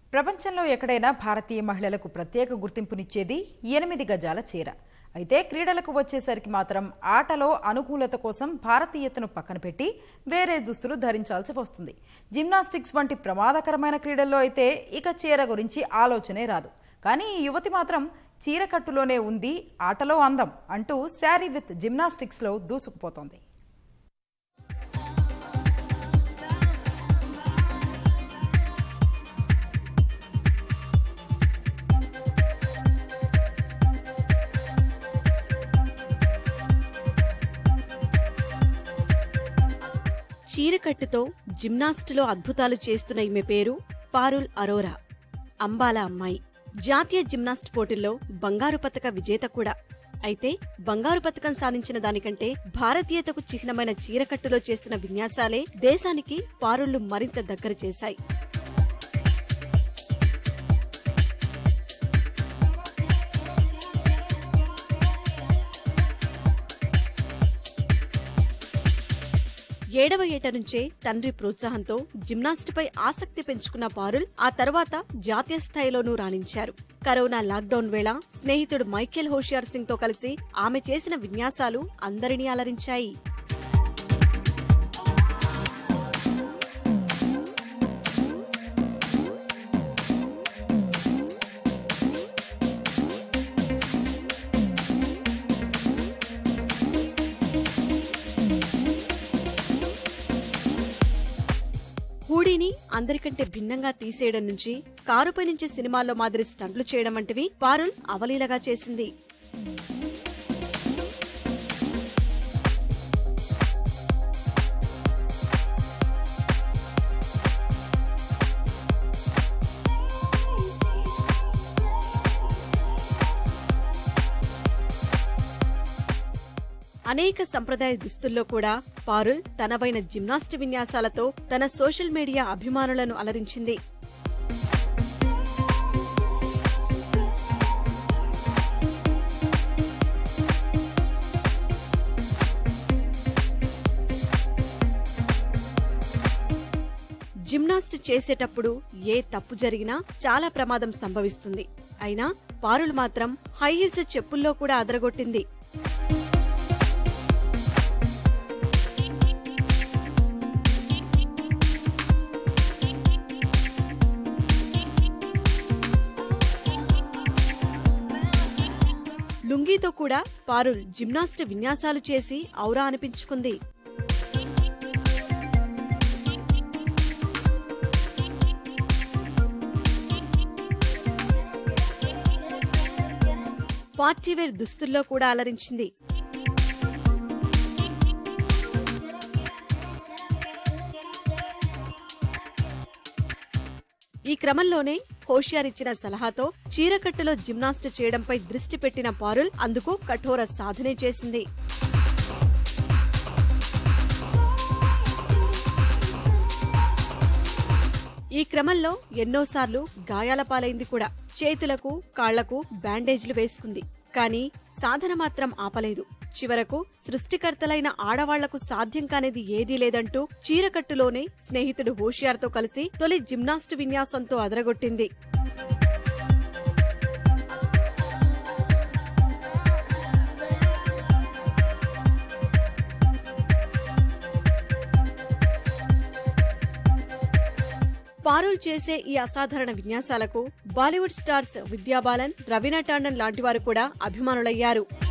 ప్రపంచంలో ఎక్కడైనా భారతీయ మహిళలకు ప్రత్యేక గుర్తింపునిచ్చేది 8 గజాల చీర. అయితే క్రీడలకు వచ్చేసరికి మాత్రం ఆటలో అనుకూలత కోసం భారతీయతను పక్కన పెట్టి వేరే దుస్తులు ధరించాల్సి వస్తుంది. జిమ్నాస్టిక్స్ వంటి ప్రమాదకరమైన క్రీడల్లో అయితే ఇక చీర గురించి ఆలోచనే రాదు. కానీ ఈ యువతి మాత్రం చీర కట్టులోనే ఉంది ఆటలో అందం అంటూ శారీ విత్ జిమ్నాస్టిక్స్ లో దూసుకుపోతోంది. చీరకట్టుతో జిమ్నాస్ట్లో అద్భుతాలు చేస్తున్న ఈమె పేరు పారుల్ అరోరా. అంబాల అమ్మాయి. జాతీయ జిమ్నాస్ట్ పోటీల్లో బంగారు పతక విజేత కూడా. అయితే బంగారు పతకం సాధించిన దానికంటే భారతీయతకు చిహ్నమైన చీరకట్టులో చేస్తున్న విన్యాసాలే దేశానికి పారుళ్లు మరింత దగ్గర చేశాయి. ఏడవ ఏట నుంచే తండ్రి ప్రోత్సాహంతో జిమ్నాస్టిపై ఆసక్తి పెంచుకున్న పారుల్ ఆ తర్వాత జాతీయ స్థాయిలోనూ రాణించారు. కరోనా లాక్డౌన్ వేళ స్నేహితుడు మైఖేల్ హోషియార్ సింగ్ తో కలిసి ఆమె చేసిన విన్యాసాలు అందరినీ అలరించాయి. హూడీని అందరికంటే భిన్నంగా తీసేయడం నుంచి కారుపై నుంచి సినిమాల్లో మాదిరి స్టంట్లు చేయడం వంటివి పారుల్ అవలీలగా చేసింది. అనేక సంప్రదాయ దుస్తుల్లో కూడా పారుల్ తనవైన జిమ్నాస్ట్ విన్యాసాలతో తన సోషల్ మీడియా అభిమానులను అలరించింది. జిమ్నాస్ట్ చేసేటప్పుడు ఏ తప్పు జరిగినా చాలా ప్రమాదం సంభవిస్తుంది. అయినా పారుల్ మాత్రం హై హీల్స్ చెప్పుల్లో కూడా అదరగొట్టింది. లుంగీతో కూడా పారుల్ జిమ్నాస్ట్ విన్యాసాలు చేసి ఔరా అనిపించుకుంది. పార్టీవేర్ దుస్తుల్లో కూడా అలరించింది. ఈ క్రమంలోనే హోషియార్ ఇచ్చిన సలహాతో చీరకట్టులో జిమ్నాస్ట్ చేయడంపై దృష్టి పెట్టిన పారుల్ అందుకు కఠోర సాధనే చేసింది. ఈ క్రమంలో ఎన్నోసార్లు గాయాల పాలైంది కూడా. చేతులకు కాళ్లకు బ్యాండేజ్లు వేసుకుంది. కానీ సాధన మాత్రం ఆపలేదు. చివరకు సృష్టికర్తలైన ఆడవాళ్లకు సాధ్యం కానిది ఏదీ లేదంటూ చీరకట్టులోనే స్నేహితుడు హోషియార్తో కలిసి తొలి జిమ్నాస్ట్ విన్యాసంతో అదరగొట్టింది. పారుల్ చేసే ఈ అసాధారణ విన్యాసాలకు బాలీవుడ్ స్టార్స్ విద్యా బాలన్, రవీనా టాండన్ లాంటివారు కూడా అభిమానులయ్యారు.